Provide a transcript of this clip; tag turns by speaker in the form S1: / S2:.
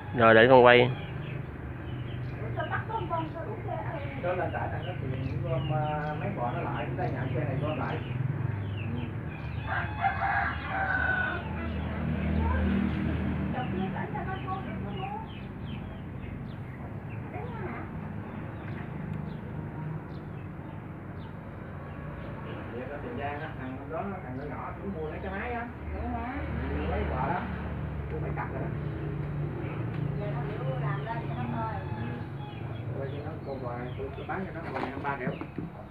S1: Rồi để con quay.
S2: Đó là tại thằng nó tiền gom mấy bọn nó lại, chúng ta nhận xe này gom lại. Vậy đó Tiền Giang đó, thằng đó thằng nhỏ cũng mua lấy cái máy á. Lấy vợ đó, mua máy cặp rồi đó. Rồi cho nó còn rồi, tôi bán cho nó còn 3 triệu.